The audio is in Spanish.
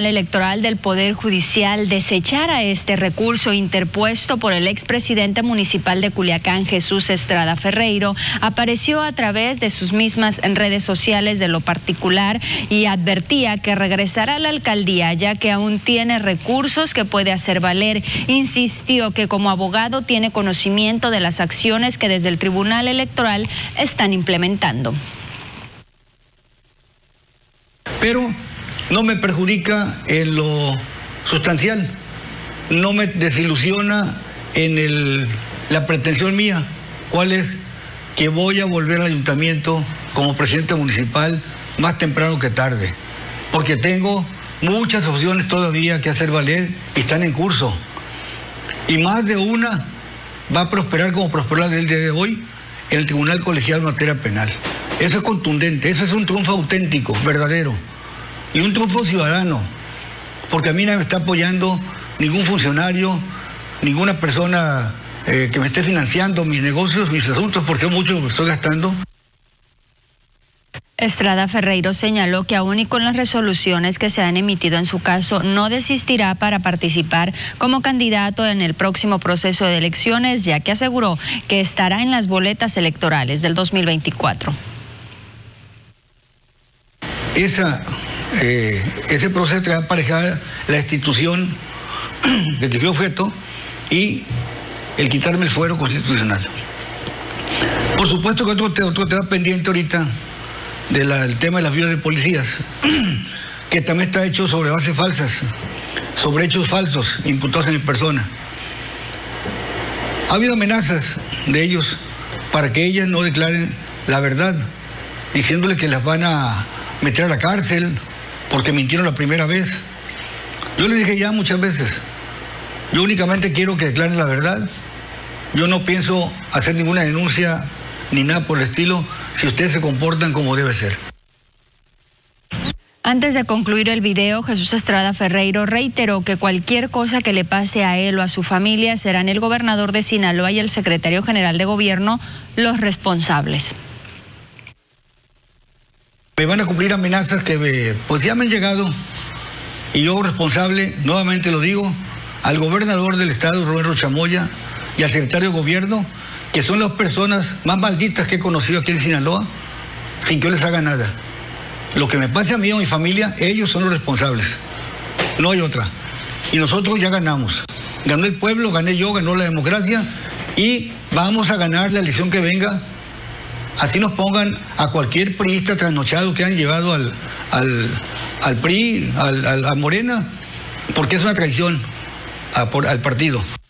Tribunal Electoral del Poder Judicial desechara este recurso interpuesto por el expresidente municipal de Culiacán, Jesús Estrada Ferreiro, apareció a través de sus mismas redes sociales de lo particular y advertía que regresará a la alcaldía ya que aún tiene recursos que puede hacer valer. Insistió que como abogado tiene conocimiento de las acciones que desde el Tribunal Electoral están implementando. Pero no me perjudica en lo sustancial, no me desilusiona en la pretensión mía, cuál es que voy a volver al ayuntamiento como presidente municipal más temprano que tarde, porque tengo muchas opciones todavía que hacer valer y están en curso, y más de una va a prosperar como prosperó el día de hoy en el Tribunal Colegiado en materia penal. Eso es contundente, eso es un triunfo auténtico, verdadero. Y un triunfo ciudadano, porque a mí no me está apoyando ningún funcionario, ninguna persona que me esté financiando mis negocios, mis asuntos, porque es mucho lo que estoy gastando. Estrada Ferreiro señaló que aún y con las resoluciones que se han emitido en su caso, no desistirá para participar como candidato en el próximo proceso de elecciones, ya que aseguró que estará en las boletas electorales del 2024. Ese proceso trae aparejada la institución de que fui objeto y el quitarme el fuero constitucional. Por supuesto que otro tema pendiente ahorita del tema de las viudas de policías, que también está hecho sobre bases falsas, sobre hechos falsos imputados en mi persona. Ha habido amenazas de ellos para que ellas no declaren la verdad, diciéndoles que las van a meter a la cárcel porque mintieron la primera vez. Yo les dije ya muchas veces, yo únicamente quiero que declaren la verdad. Yo no pienso hacer ninguna denuncia ni nada por el estilo si ustedes se comportan como debe ser. Antes de concluir el video, Jesús Estrada Ferreiro reiteró que cualquier cosa que le pase a él o a su familia serán el gobernador de Sinaloa y el secretario general de gobierno los responsables. Me van a cumplir amenazas que pues ya me han llegado y yo responsable, nuevamente lo digo, al gobernador del estado, Roberto Chamoya, y al secretario de gobierno, que son las personas más malditas que he conocido aquí en Sinaloa, sin que yo les haga nada. Lo que me pase a mí o a mi familia, ellos son los responsables, no hay otra. Y nosotros ya ganamos. Ganó el pueblo, gané yo, ganó la democracia y vamos a ganar la elección que venga. Así nos pongan a cualquier priista trasnochado que han llevado al PRI, a Morena, porque es una traición al partido.